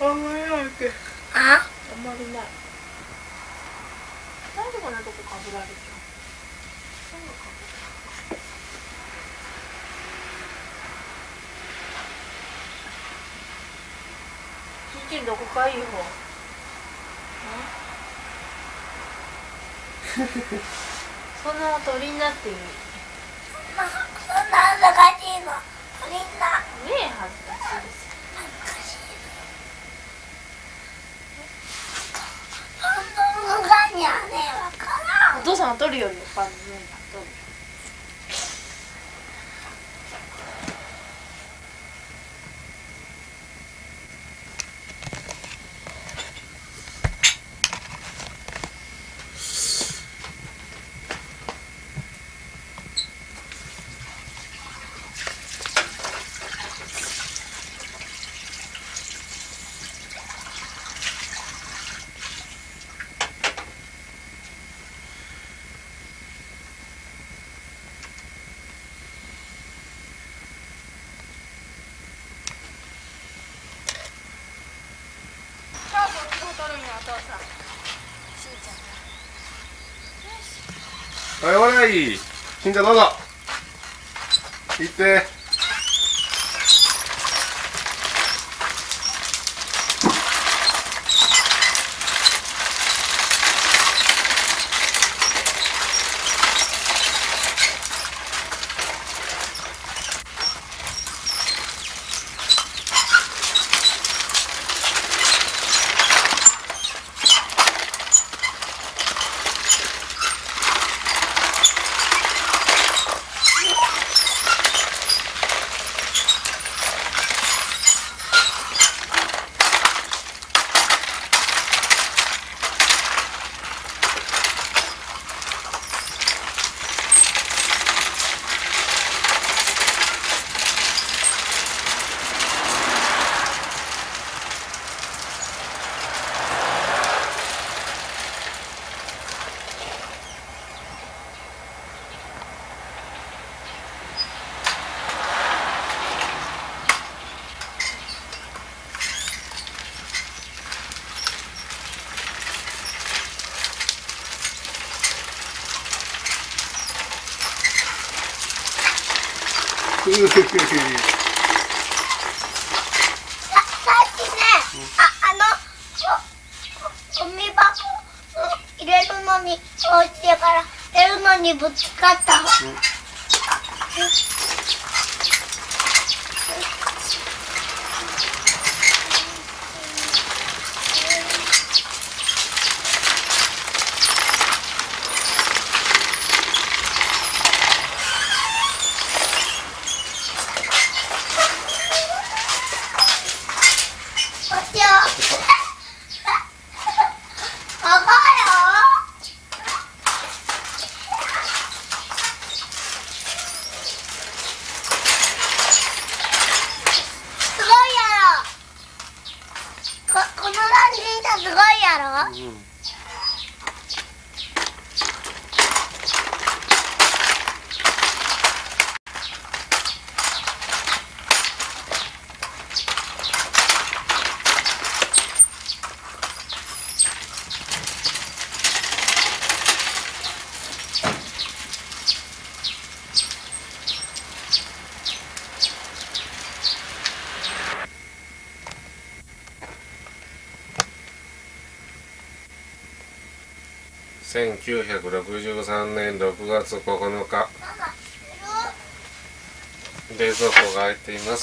あんまりないけど。 あんまりない。大丈夫なとこかぶられちゃう。ちんどこかいい方。そんな鳥になっていい。 そんな恥ずかしいの。みんな。 ねえ、恥ずかしいです。 恥ずかしい。本当のガニはね、わからん。 お父さんが取るよりおっぱいの上に取る。 はい、おらい。しんちゃんどうぞ。行って。 さっきね、ゴミ箱入れるのに落ちてから入れるのにぶつかった。このランジンすごいやろ。 1963年6月9日、冷蔵庫が開いています。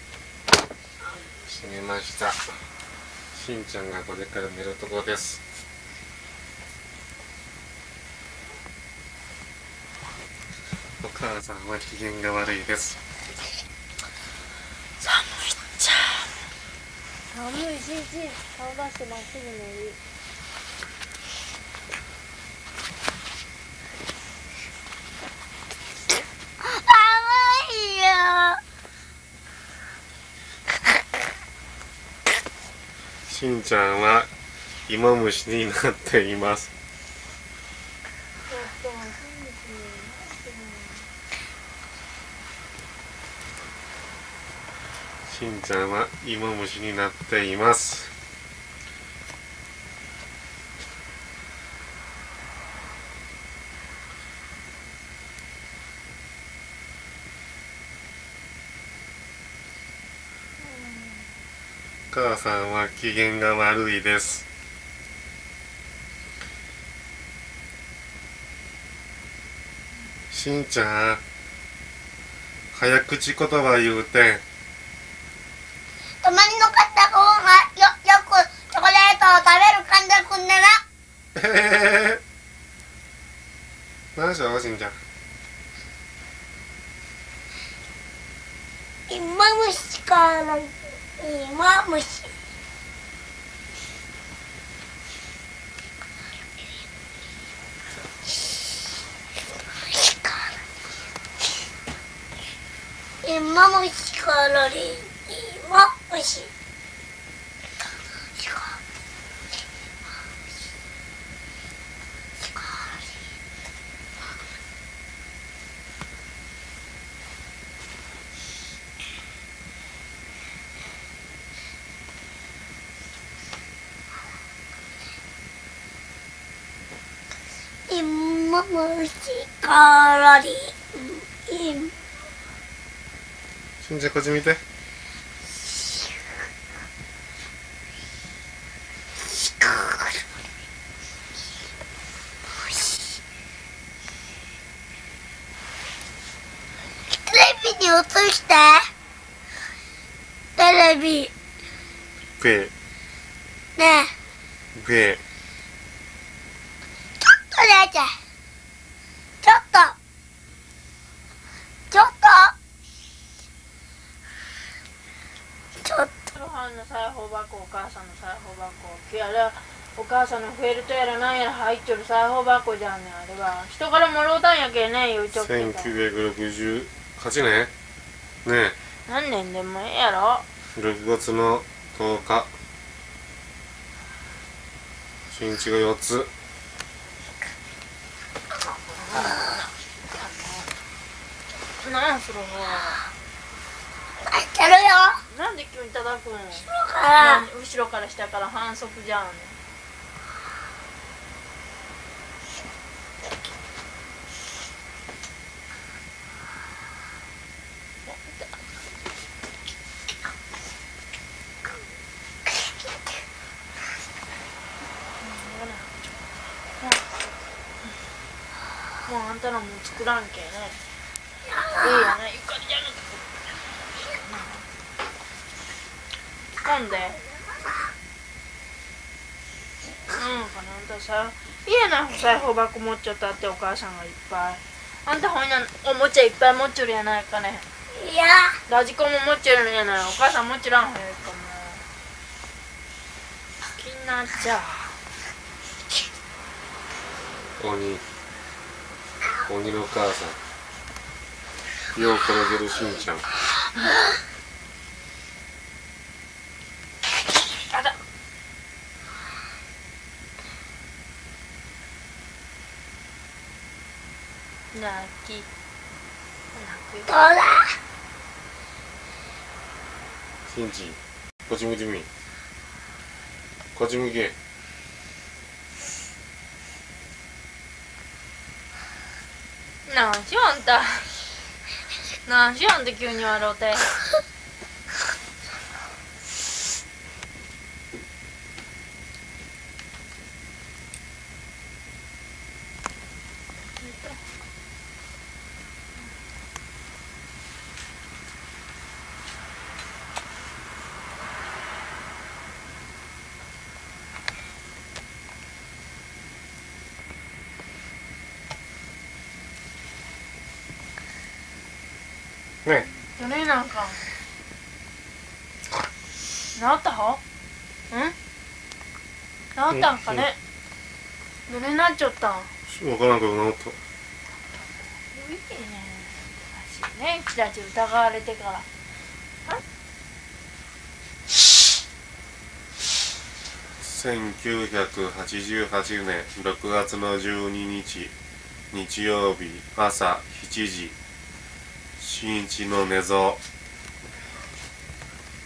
閉めました。しんちゃんがこれから寝るところです。お母さんは機嫌が悪いです。 寒いっちゃ。寒いしんちん、顔出してまっすぐ寝る。 しんちゃんは芋虫になっています。ししんちゃんは芋虫になっています。母さんは機嫌が悪いです。しんちゃん、早口言葉言うて。 たまにの買った子がよくチョコレートを食べる感じくんでな。 何でしょうしんちゃん。 芋虫から芋虫。芋虫からり芋虫。芋虫からりしんちゃんこっち見て。 テレビに映して。テレビペねえ、 ペちょっとねちゃん、ちょっとご飯の裁縫箱、お母さんの裁縫箱、あれはお母さんのフェルトやらなんやら入っちょる裁縫箱じゃんね。あれは人からもろうたんやけね、言うちょっけど。 1968年ね何年でもええやろ。 6月の10日新地が4つ。 なんそれほ入ってるよ。 ら。なんで急に叩くん。 から後ろから下から反則じゃんね。もうあんたらも作らんけね。いいよね、ゆかりちゃんの。なんでかな、あんたさ、家な裁縫箱持っちゃったってお母さんがいっぱい。あんたほんなおもちゃいっぱい持っちょるやないかね。 いや、 ラジコンも持っちょるやない。お母さん持っちょらんほうがいいかも。気になっちゃう。 鬼の母さん、よう転げるしんちゃん。 あだ泣くどうだ。 しんち、こっち向いてみ。こっち向け。 なんしよあんた。なんしよあんた急に笑うて。 ねどれなんか治ったほ？治ったんかね。どれなっちゃったん。 分からんけど治った。 いいね。私ね、キラチ疑われてから。 1988年6月の12日日曜日朝7時、新一の寝相。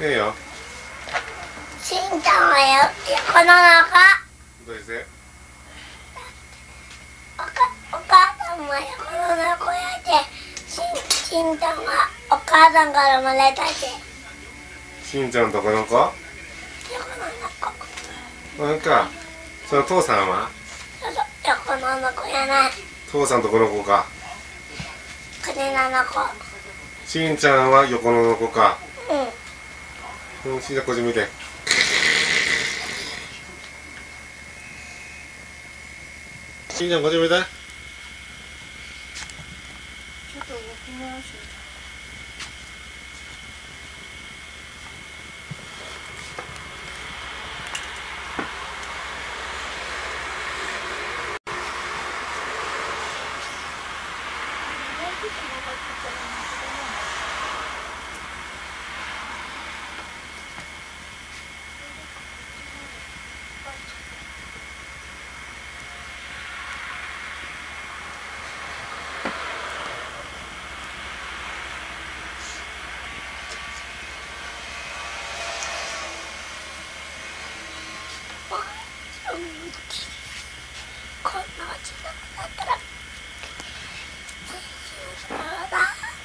ええよ。 しんちゃんは横の中。 どうして？ お母さんも横の中やで、しんちゃんはお母さんから生まれたし。 しんちゃんとこの子？ 横の中。 なんか、その父さんは？ そうそう、横の中やない。 父さんとこの子か。 国の中。 しんちゃんは横の子か。 うん。 しんちゃんこっち見て。しんちゃんこっち見て。 ちょっと動き回して。 こんなちっちゃくなったらそうだ。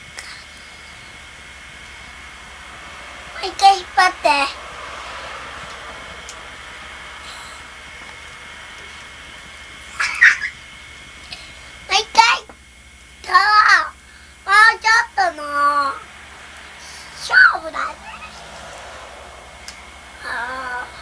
もう一回引っ張って。もう一回。そう。もうちょっとの勝負だ。ああ。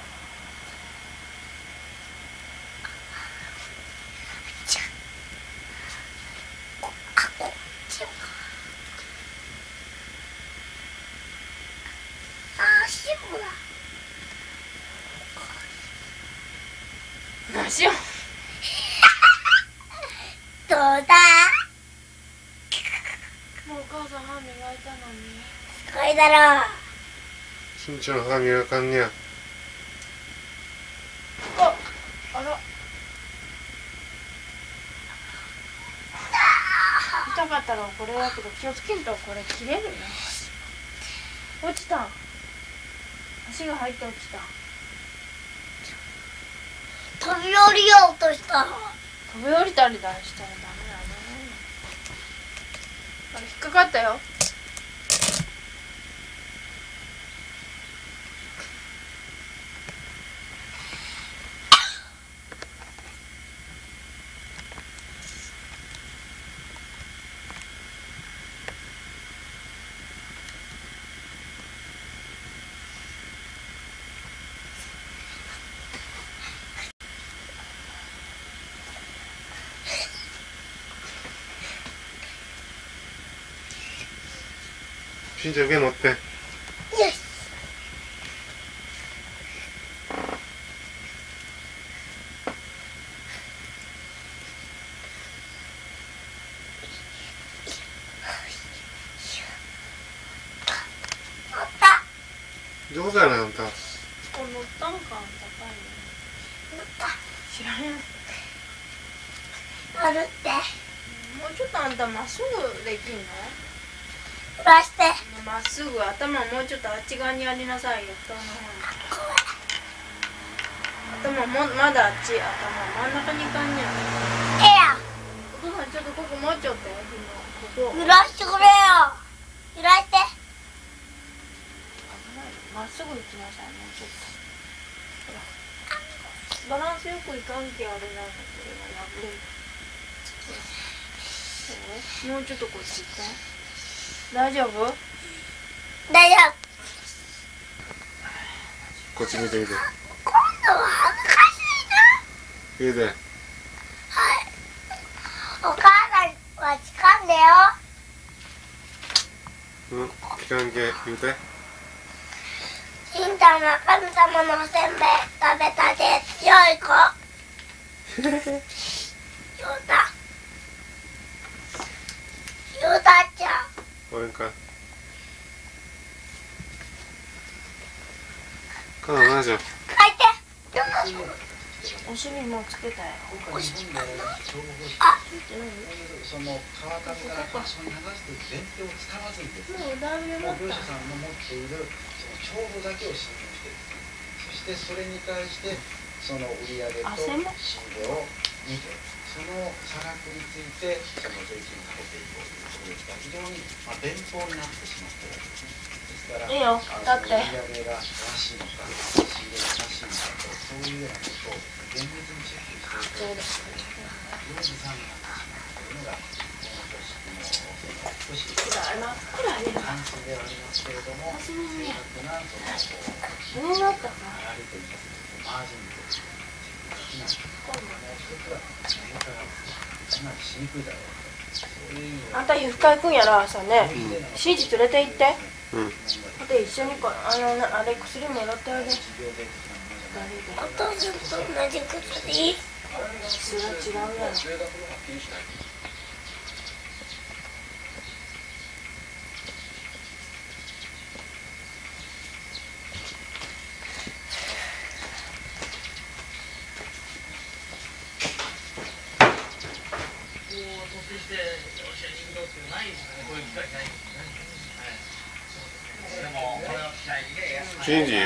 足をどうだ。 もうお母さん歯磨いたのに。 すごいだろう。 しんちゃん歯磨かんにゃ。 あら痛かったらこれだけど気をつけんとこれ切れるよ。落ちた。足が入って落ちた。 飛び降りようとした。 飛び降りたりだしたらダメだね。あれ引っかかったよ。 しんちゃん上乗って。 よし。乗った。 上手やなあんた。 これ乗ったのか。高いね。 乗った。 知らんや乗るって。 もうちょっとあんたまっすぐできんの？ 振らして。 まっすぐ頭もうちょっとあっち側にやりなさいよ。頭の方に。頭もまだあっち。頭真ん中にいかんにゃ。 ええや。 お父さんちょっとここもうちょっとやここ。 揺らしてくれよ。揺らして。 まっすぐ行きなさい。もうちょっと。ほらバランスよくいかんけあれなんだ。これが破れる。もうちょっとこっち行って。大丈夫？ 大丈夫。 こっち見てみて。 今度は恥ずかしいな。 言うて。 はい。お母さんは掴んでよ。 うん、期間系言うて。 しんちゃんは神様のおせんべい食べたで強い子。ヨタ。ヨタちゃん。 俺か。かな、何じゃ。 書いて。 お尻もつけたよ。 おしっこその川上から川下に流すという前提を使わずにですね、 もうだいぶ持っもう業者さんの持っているその帳簿だけを信用してですね、そしてそれに対してその売り上げと仕入れを見て、その差額についてその税金をかけていこうということですから、非常に便法になってしまっているわけですね。ですから、 いいよだって売り上げが正しいのか、仕入れが正しいのかと、そういうようなことを厳密にチェックしていくと、非常にずさんになってしまうというのが、この組織の福祉関数ではありますけれども、正確なその上だったかやりといいますか、マージンという的な、一つは変化がかなりしにくいだろうと、そういう意味であんた皮膚科行くんやろ朝ね。指示連れて行って。で一緒にあれ薬もらってあげる。 お父さんと同じ薬。 それは違うやろ。 シンジ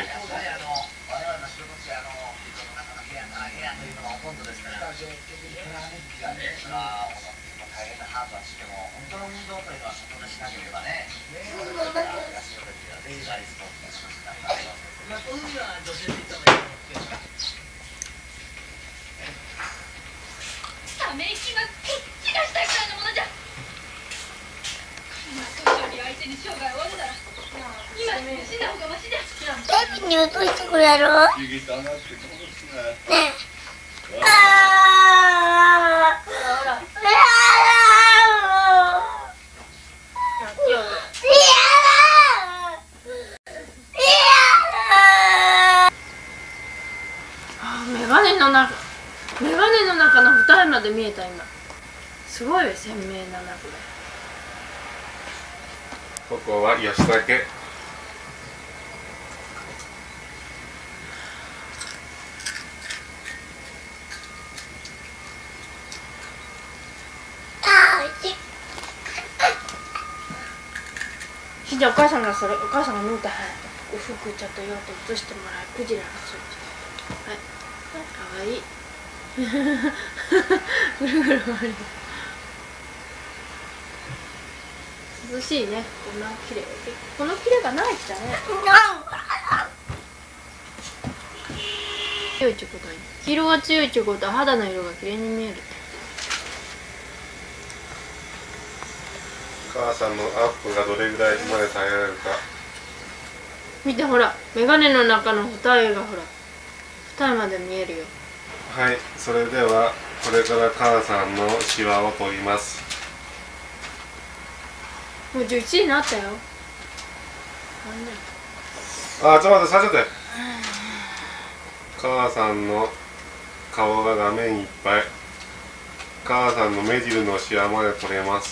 ため息がこっちがしたいくらいのものじゃ。今年寄り相手に生涯終わるなら今死んだ方がマシだ。 テレビに映してくれる？ねえ。 メガネの中の二重まで見えた今。すごい鮮明だなこれ。 ここは吉武。 ひじゃお母さんがそれお母さんが縫うたお服ちょっと用途移してもらう。クジラがついて。はいかわいい。ぐるぐる回る。涼しいね。こんな綺麗。この綺麗がないっちゃね。強いってことは黄色が強いってことは肌の色が綺麗に見えるって。 母さんのアップがどれぐらいまで耐えられるか。 見てほら、メガネの中の二重がほら二重まで見えるよ。 はい、それではこれから母さんのシワを取ります。 もう11時になったよ。なんで？ あ、ちょっと待って、させて。母さんの顔が画面いっぱい。母さんの目汁のシワまで取れます。